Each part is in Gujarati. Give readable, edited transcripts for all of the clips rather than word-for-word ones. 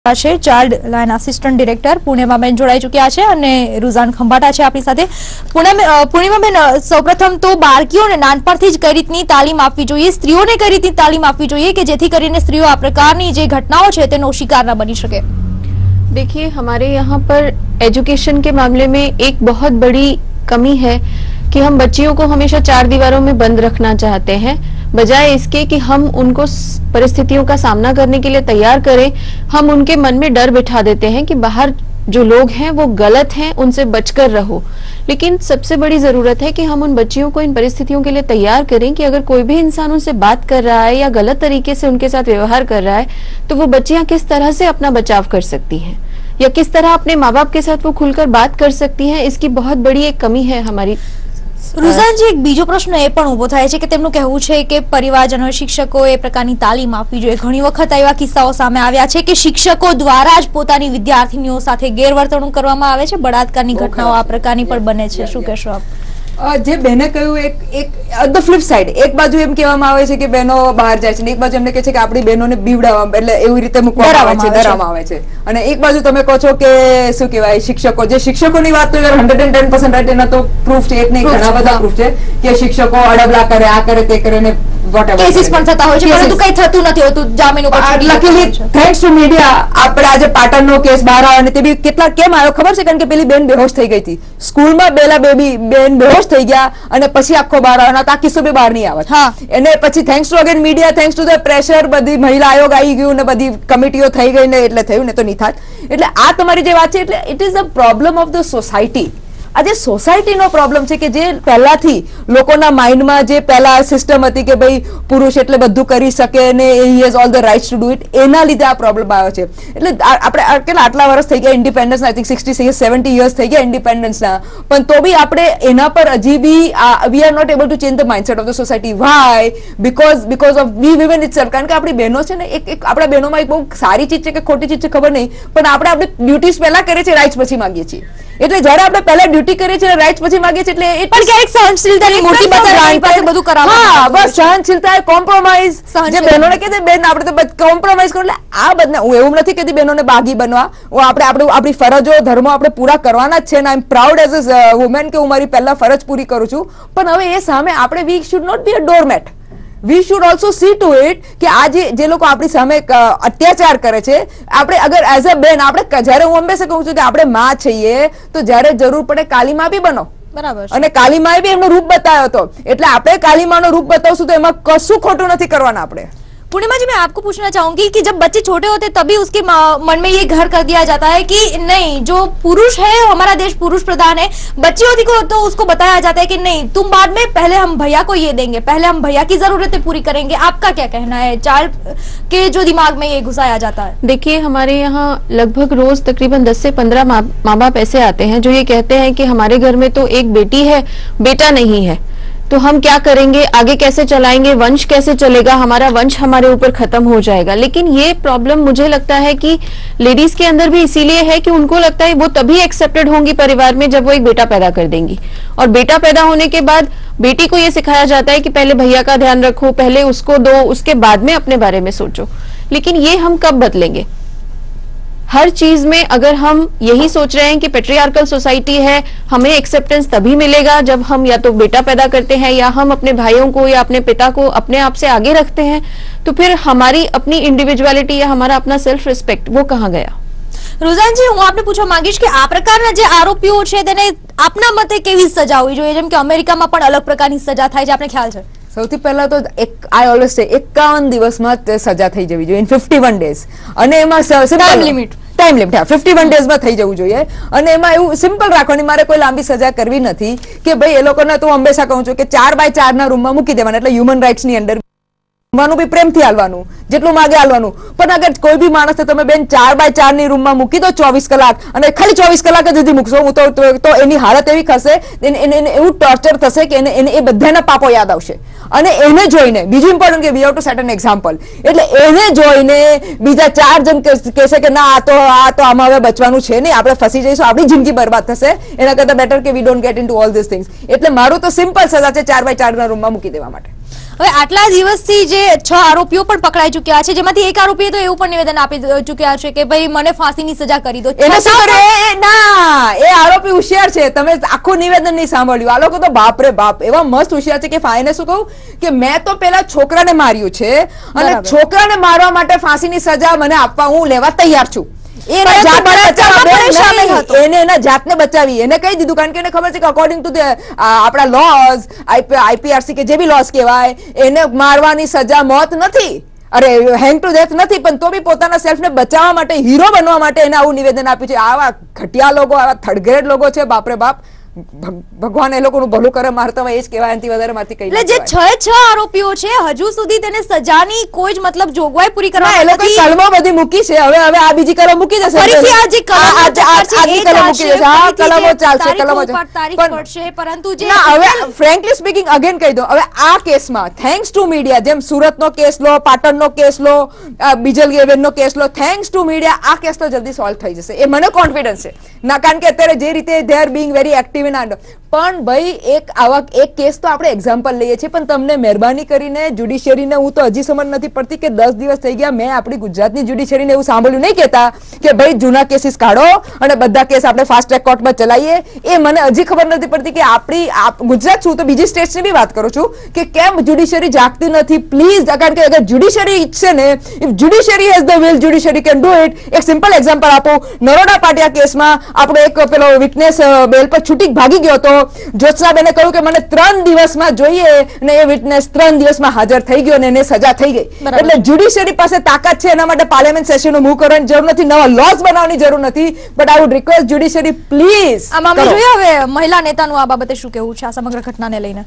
ચાઇલ્ડ લાઇન આસિસ્ટન્ટ ડિરેક્ટર પૂર્ણિમાબેન જોડાઈ ચૂક્યા છે અને રૂઝાન ખંભાટા છે આપણી સાથે। પૂર્ણિમાબેન, સૌપ્રથમ તો બાળકીઓને નાનપણથી જ કઈ રીતની તાલીમ આપવી જોઈએ, સ્ત્રીઓને કઈ રીતની તાલીમ આપવી જોઈએ કે જેથી કરીને સ્ત્રીઓ આ પ્રકારની જે ઘટનાઓ છે તેનો શિકાર ન બની શકે? देखिए, हमारे यहाँ पर एजुकेशन के मामले में एक बहुत बड़ी कमी है कि हम बच्चियों को हमेशा चार दीवारों में बंद रखना चाहते हैं, बजाय इसके कि हम उनको परिस्थितियों का सामना करने के लिए तैयार करें। हम उनके मन में डर बिठा देते हैं कि बाहर जो लोग हैं वो गलत हैं, उनसे बचकर रहो। लेकिन सबसे बड़ी जरूरत है कि हम उन बच्चियों को इन परिस्थितियों के लिए तैयार करें कि अगर कोई भी इंसान उनसे बात कर रहा है या गलत तरीके से उनके साथ व्यवहार कर रहा है तो वो बच्चियां किस तरह से अपना बचाव कर सकती हैं या किस तरह अपने माँ बाप के साथ वो खुलकर बात कर सकती हैं। इसकी बहुत बड़ी एक कमी है हमारी। रुझानजी, एक बीजो प्रश्न ए पण उभो थाय छे के तेमनुं कहेवुं छे के परिवारजनो शिक्षकोए प्रकारनी तालीम आपवी जोईए। घणी वखत एवा किस्साओ सामे आव्या छे के शिक्षको द्वारा ज पोतानी विद्यार्थिनीओ साथे गैरवर्तणूक करवामां आवे छे, बलात्कारनी घटनाओ आ प्रकारनी पण बने छे। शुं कहेशो आप? जे बहने कह્યું એક ધ ફ્લિપ સાઈડ, એક બાજુ એમ કહેવામાં આવે છે કે બહેનો બહાર જાય છે ને એક બાજુ એમને કહે છે કે આપણી બહેનોને બીવડાવવામાં એટલે એવી રીતે મૂકવામાં આવે છે, ડરાવવામાં આવે છે। અને એક બાજુ તમે કહો છો કે શું કહેવાય, શિક્ષકો, જે શિક્ષકોની વાત તો 110% રાઈટ, એના તો પ્રૂફ છે, એક નહીં ઘણા બધા પ્રૂફ છે કે શિક્ષકો અડબલા કરે, આ કરે, તે કરે ને વોટએવર કેસીસ પણ થતા હોય છે, પરંતુ કંઈ થતું નથી હોતું જામીન ઉપર। લકીલી થેન્ક્સ ટુ મીડિયા આપણે આજે પાટણનો કેસ બહાર આવ્યો અને તે બી કેટલા કેમ આવ્યો ખબર છે? કારણ કે પેલી બેન બેહોશ થઈ ગઈ હતી સ્કૂલમાં, બેલા બેન બેહોશ થઈ ગયા અને પછી આખો બહાર આવ્યો, આ કિસ્સો બી બહાર નહીં આવત। હા, એને પછી thanks to again media, thanks to the pressure, બધી મહિલા આયોગ આવી ગયું ને બધી કમિટીઓ થઈ ગઈ ને એટલે થયું ને તો નહીં થાત। એટલે આ તમારી જે વાત છે એટલે it is a problem of the society. આજે સોસાયટીનો પ્રોબ્લેમ છે કે જે પહેલાથી લોકોના માઇન્ડમાં જે પહેલા સિસ્ટમ હતી કે ભાઈ પુરુષ એટલે બધું કરી શકે ને he has all the rights to do it, એના લીધે આ પ્રોબ્લેમ આવ્યો છે। એટલે આપણે કેટલા આટલા વર્ષ થઈ ગયા ઇન્ડિપેન્ડન્સ, આઈ થિંક 60-70 યર્સ થઈ ગયા ઇન્ડિપેન્ડન્સના, પણ તો બી આપણે એના પર હજી બી we are not able to change the mindset of the society. Why? Because of we women itself. કારણ કે આપણી બહેનો છે ને, એક આપણા બહેનોમાં એક બહુ સારી ચીજ છે કે ખોટી ચીજ છે ખબર નહીં, પણ આપણે આપણી ડ્યુટીઝ પહેલા કરીએ છીએ, રાઇટ્સ પછી માંગીએ છીએ। એટલે જ્યારે આપણે પહેલા ડ્યુટી કરીએ છીએ, રાઇટ્સ પછી માંગીએ છીએ, એટલે પણ ક્યારેક સહનશીલતાની મૂર્તિ બતાવવાની પાસે બધું કરાવવાનું। હા, બસ સહનશીલતા, કોમ્પ્રોમાઇઝ, જે બહેનોને કહે છે બેન આપણે તો કોમ્પ્રોમાઇઝ કરો, એટલે આ બધા હું એવું નથી કહેતી બહેનોને બાગી બનવા, આપણે આપણી ફરજો ધર્મો આપણે પૂરા કરવાના જ છે ને I am proud as a woman કે હું મારી પહેલા ફરજ પૂરી કરું છું, પણ હવે એ સામે આપણે we should not be a doormat. We should also see to it કે આ જે લોકો આપણી સામે અત્યાચાર કરે છે, આપણે અગર એઝ અ બેન, આપણે જ્યારે હું હંમેશા કહું છું કે આપણે માં છીએ તો જ્યારે જરૂર પડે કાલીમાં બી બનો, બરાબર? અને કાલીમાએ બી એમનું રૂપ બતાવ્યો હતો, એટલે આપણે કાલીમાનું રૂપ બતાવશું તો એમાં કશું ખોટું નથી કરવાના આપણે। पूर्णिमा जी, मैं आपको पूछना चाहूंगी कि जब बच्चे छोटे होते तभी उसके मन में ये घर कर दिया जाता है कि नहीं, जो पुरुष है हमारा देश पुरुष प्रधान है, बच्ची होती को तो उसको बताया जाता है कि नहीं तुम बाद में, पहले हम भैया को ये देंगे, पहले हम भैया की जरूरतें पूरी करेंगे। आपका क्या कहना है? चाइल्ड के जो दिमाग में ये घुसाया जाता है। देखिए, हमारे यहाँ लगभग रोज तकरीबन 10 से 15 माँ बाप ऐसे आते हैं जो ये कहते हैं कि हमारे घर में तो एक बेटी है, बेटा नहीं है, तो हम क्या करेंगे, आगे कैसे चलाएंगे, वंश कैसे चलेगा, हमारा वंश हमारे ऊपर खत्म हो जाएगा। लेकिन ये प्रॉब्लम मुझे लगता है कि लेडीज के अंदर भी इसीलिए है कि उनको लगता है वो तभी एक्सेप्टेड होंगी परिवार में जब वो एक बेटा पैदा कर देंगी, और बेटा पैदा होने के बाद बेटी को ये सिखाया जाता है कि पहले भैया का ध्यान रखो, पहले उसको दो, उसके बाद में अपने बारे में सोचो। लेकिन ये हम कब बदलेंगे? हर चीज में अगर हम यही सोच रहे हैं कि पेट्रियार्कल सोसाइटी है, हमें एक्सेप्टेंस तभी मिलेगा जब हम या तो बेटा पैदा करते हैं या हम अपने भाइयों को या अपने पिता को अपने आप से आगे रखते हैं, तो फिर हमारी अपनी इंडिविजुअलिटी या हमारा अपना सेल्फ रिस्पेक्ट वो कहाँ गया? रुझानजी, હું આપને પૂછવા માંગીશ કે આ પ્રકારના જે આરોપીઓ છે તેને આપના મતે કેવી સજા હોવી જોઈએ? જેમ કે અમેરિકામાં પણ અલગ પ્રકારની સજા થાય છે, આપને ખ્યાલ છે? સૌથી પહેલા તો આઈ ઓલવેઝ સે 51 દિવસમાં સજા થઈ જવી જોઈએ, ઇન 51 ડેઝ, અને એમાં ટાઈમ લિમિટ 51 ડેઝમાં થઈ જવું જોઈએ, અને એમાં એવું સિમ્પલ રાખવાની, મારે કોઈ લાંબી સજા કરવી નથી કે ભાઈ એ લોકોને તો હંમેશા કહું છું કે 4x4 ના રૂમમાં મૂકી દેવાના, એટલે હ્યુમન રાઇટ્સની અંદર જમવાનું બી પ્રેમથી હાલવાનું, જેટલું માગે હાલવાનું। પણ અગર કોઈ બી માણસને તમે બેન 4x4 ની રૂમમાં મૂકી દો 24 કલાક અને ખાલી 24 કલાક જ સુધી મૂકશો, હું તો એની હાલત એવી થશે, એને એવું ટોર્ચર થશે કે એને એ બધાના પાપો યાદ આવશે, અને એને જોઈને બીજું ઇમ્પોર્ટન્ટ કે we have to set an example, એટલે એને જોઈને બીજા 4 જણ કહેશે કે ના આ તો આમાં હવે બચવાનું છે નહીં, આપણે ફસી જઈશું, આપણી જિંદગી બરબાદ થશે, એના કરતાં બેટર કે we don't get into all this things. એટલે મારું તો સિમ્પલ સજા છે 4x4 ના રૂમમાં મૂકી દેવા માટે। હવે આટલા દિવસથી જે 6 આરોપીઓ પણ પકડાઈ ચૂક્યા છે, જેમાંથી એક આરોપીએ તો એવું પણ નિવેદન આપી ચૂક્યા છે કે ભાઈ મને ફાંસીની સજા કરી દો. એને શું કરે? ના, એ આરોપી હોશિયાર છે. તમે આખું નિવેદન નહીં સાંભળ્યું. આ લોકો તો બાપ રે બાપ એવા મસ્ત હોશિયાર છે કે ફાઈને શું કહું કે મેં તો પેલા છોકરાને માર્યું છે અને છોકરાને મારવા માટે ફાંસીની સજા મને આપવા હું લેવા તૈયાર છું. એને એના જાતને બચાવી, એને કહી દીધું, કારણ કે એને ખબર છે કે અકોર્ડિંગ ટુ આપણા લોઝ, આઈપીઆરસી કે જે બી લોઝ કહેવાય, એને મારવાની સજા મોત નથી, અરે હેંગ ટુ ડેથ નથી, પણ તો બી પોતાના સેલ્ફને બચાવવા માટે, હીરો બનવા માટે એને આવું નિવેદન આપ્યું છે. આવા ઘટિયા લોકો, આવા થર્ડ ગ્રેડ લોકો છે, બાપરે બાપ. ભગવાન એ લોકોનું ભલું કરે, મારે તો એ જ કહેવાય, એનાથી વધારે મારથી કઈ. એટલે જે 6 આરોપીઓ છે હજુ સુધી તેને સજાની કોઈ જ મતલબ જોગવાઈ પૂરી કરવા એ લોકો કલમો બધી મૂકી છે. હવે આ બીજી કલમ મૂકી જશે, ફરીથી આ જે કલમો મૂકી જશે. હા, કલમો ચાલશે, કલમો તારીખ પડશે, પરંતુ જે હવે ફ્રેન્કલી સ્પીકિંગ અગેન કહી દઉં, હવે આ કેસમાં થેન્ક્સ ટુ મીડિયા, જેમ સુરતનો કેસ લો, પાટણનો કેસ લો, બીજલગીબેનનો કેસ લો, થેન્ક્સ ટુ મીડિયા આ કેસ તો જલ્દી સોલ્વ થઈ જશે, એ મને કોન્ફિડન્સ છે. ના, કારણ કે અત્યારે જે રીતે they are being very active. પણ ભાઈ એક કેસ તો આપણે એક્ઝામ્પલ લઈએ છીએ, પણ તમને મહેરબાની કરીને જ્યુડિશિયરીને હું તો હજી સમજ નથી પડતી કે 10 દિવસ થઈ ગયા મેં આપણી ગુજરાતની જ્યુડિશિયરીને એવું સાંભળ્યું નહીં કહેતા કે ભાઈ જૂના કેસીસ કાઢો અને બધા કેસ આપણે ફાસ્ટ ટ્રેક કોર્ટમાં ચલાવીએ. એ મને હજી ખબર નથી પડતી કે આપણી ગુજરાત શું તો બીજી સ્ટેટ્સની બી વાત કરું છું કે કેમ જ્યુડિશિયરી જાગતી નથી. પ્લીઝ, કારણ કે અગર જ્યુડિશિયરી ઈચ્છે ને, if judiciary has the will, judiciary can do it. એક સિમ્પલ એક્ઝામ્પલ આપું, નરોડા પાટિયા કેસમાં આપણો એક પેલો વિટનેસ બેલ પર છૂટી ભાગી ગયો હતો. જ્યોત્સનાબેને કહ્યું કે મને 3 દિવસમાં જોઈએ, અને એ વિટનેસ 3 દિવસમાં હાજર થઈ ગયો અને એને સજા થઈ ગઈ. એટલે જ્યુડિશિયરી પાસે તાકાત છે, એના માટે પાર્લામેન્ટ સેશન મૂવ કરવાની જરૂર નથી, નવા લોઝ બનાવવાની જરૂર નથી. But I would request judiciary please. આ મામલે જોઈએ હવે મહિલા નેતાનું આ બાબતે શું કહેવું છે આ સમગ્ર ઘટનાને લઈને.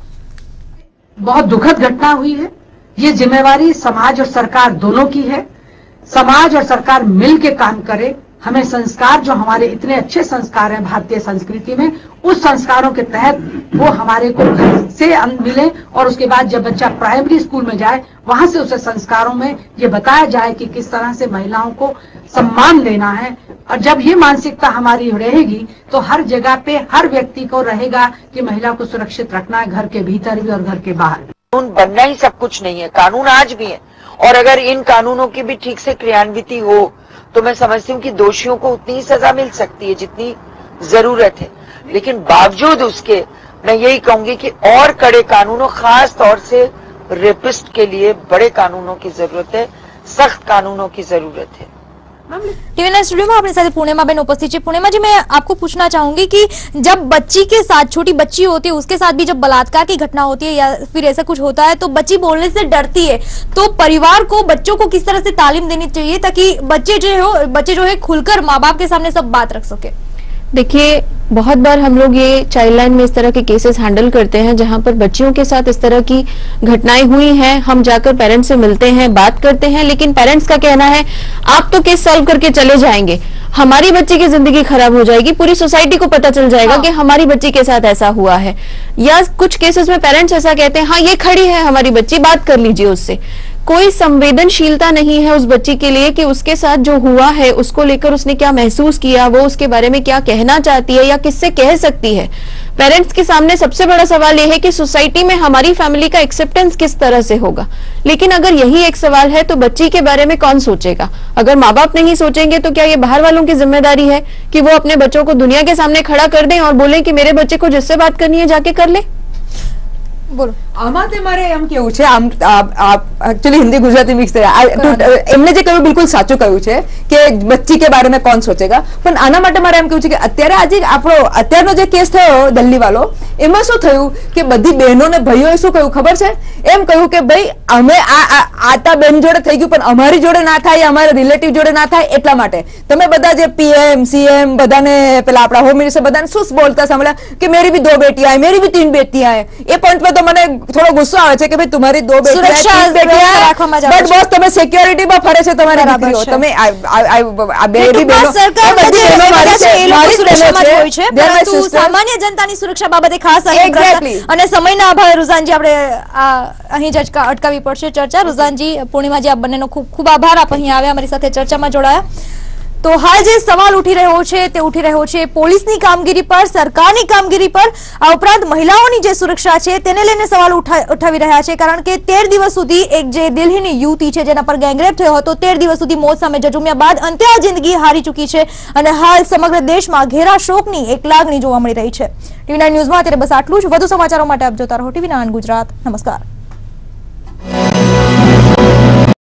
बहुत दुखद घटना हुई है. ये जिम्मेवारी समाज और सरकार दोनों की है. समाज और सरकार मिल के काम करे. हमें संस्कार, जो हमारे इतने अच्छे संस्कार हैं भारतीय संस्कृति में, उस संस्कारों के तहत वो हमारे को घर से मिले और उसके बाद जब बच्चा प्राइमरी स्कूल में जाए वहां से उसे संस्कारों में ये बताया जाए कि किस तरह से महिलाओं को सम्मान देना है. और जब ये मानसिकता हमारी रहेगी तो हर जगह पे हर व्यक्ति को रहेगा कि महिला को सुरक्षित रखना है, घर के भीतर भी और घर के बाहर. कानून बनना ही सब कुछ नहीं है, कानून आज भी है, और अगर इन कानूनों की भी ठीक से क्रियान्विति हो तो मैं समझती हूँ कि दोषियों को उतनी ही सजा मिल सकती है जितनी जरूरत है. लेकिन बावजूद उसके मैं यही कहूंगी कि और कड़े कानूनों, खास तौर से रेपिस्ट के लिए बड़े कानूनों की जरूरत है, सख्त कानूनों की जरूरत है. टीवी9 स्टूडियो में अपने साथ पूर्णिमा बहन उपस्थित है. पूर्णिमा जी, मैं आपको पूछना चाहूंगी कि जब बच्ची के साथ, छोटी बच्ची होती है, उसके साथ भी जब बलात्कार की घटना होती है या फिर ऐसा कुछ होता है तो बच्ची बोलने से डरती है, तो परिवार को, बच्चों को किस तरह से तालीम देनी चाहिए ताकि बच्चे जो है खुलकर माँ बाप के सामने सब बात रख सके. देखिए, बहुत बार हम लोग ये चाइल्ड लाइन में इस तरह के केसेस हैंडल करते हैं जहां पर बच्चियों के साथ इस तरह की घटनाएं हुई हैं. हम जाकर पेरेंट्स से मिलते हैं, बात करते हैं, लेकिन पेरेंट्स का कहना है आप तो केस सॉल्व करके चले जाएंगे, हमारी बच्ची की जिंदगी खराब हो जाएगी, पूरी सोसाइटी को पता चल जाएगा कि हमारी बच्ची के साथ ऐसा हुआ है. या कुछ केसेस में पेरेंट्स ऐसा कहते हैं, हाँ ये खड़ी है हमारी बच्ची, बात कर लीजिए उससे. कोई संवेदनशीलता नहीं है उस बच्ची के लिए कि उसके साथ जो हुआ है उसको लेकर उसने क्या महसूस किया, वो उसके बारे में क्या कहना चाहती है या किससे कह सकती है. पेरेंट्स के सामने सबसे बड़ा सवाल यह है कि सोसाइटी में हमारी फैमिली का एक्सेप्टेंस किस तरह से होगा. लेकिन अगर यही एक सवाल है तो बच्ची के बारे में कौन सोचेगा. अगर माँ बाप नहीं सोचेंगे तो क्या ये बाहर वालों की जिम्मेदारी है कि वो अपने बच्चों को दुनिया के सामने खड़ा कर दें और बोले कि मेरे बच्चे को जिससे बात करनी है जाके कर ले. બોલો, આમાં મારે એમ કેવું છે, આમ एक्चुअली हिंदी गुजराती मिक्स है. એમને જે કહ્યું બિલકુલ સાચું કહ્યું છે કે બચ્ચી કે બારે મેં કોણ સોચેગા. પણ આના માટે મારે એમ કહ્યું છે કે અત્યારે આજે આપણો અત્યારનો જે કેસ થયો દિલ્હી વાળો, એમાં શું થયું કે બધી બહેનોને ભાઈઓએ શું કહ્યું ખબર છે? એમ કહ્યું કે ભાઈ અમે આતા બેન જોડે થઈ ગયું પણ અમારી જોડે ના થાય, અમારા રિલેટિવ જોડે ના થાય, એટલા માટે તમે બધા જે પીએમ સીએમ બધાને પેલા આપણા હોમ મિનિસ્ટર બધાને શું બોલતા સાંભળ્યા કે મેરી भी 2 बेटियां है, मेरी भी 3 बेटियां है. એ પોઈન્ટ પર તો મને થોડો ગુસ્સો આવે છે કે ભાઈ તમારી 2 બેટિયા બટ બોસ તમે સિક્યોરિટી માં ફરે છે તમારી દીકરીઓ, તમે આ બેબી બહેનો સામાન્ય જનતાની સુરક્ષા બાબતે ખાસ અને સમયના અભાવે રુઝાનજી આપણે અહીં જ અટકાવી પડશે ચર્ચા. રુઝાનજી, પૂર્ણિમાજી, આપ બંનેનો ખૂબ ખૂબ આભાર. આપ અહીં આવ્યા, અમારી સાથે ચર્ચામાં જોડાયા. તો હાલ જે સવાલ ઉઠી રહ્યો છે તે ઉઠી રહ્યો છે પોલીસની કામગીરી પર, સરકારની કામગીરી પર, આ ઉપરાંત મહિલાઓની જે સુરક્ષા છે તેને લઈને સવાલ ઉઠાવી રહ્યા છે. કારણ કે 13 દિવસ સુધી એક જે દિલ્હીની યુવતી છે જેના પર ગેંગરેપ થયો હતો, 13 દિવસ સુધી મોત સામે ઝઝુમ્યા બાદ અંતે આ જિંદગી હારી ચૂકી છે અને હાલ સમગ્ર દેશમાં ઘેરા શોકની એક લાગણી જોવા મળી રહી છે. TV9 ન્યૂઝમાં અત્યારે બસ આટલું જ. વધુ સમાચારો માટે આપ જોતા રહો TV9 ગુજરાત. નમસ્કાર.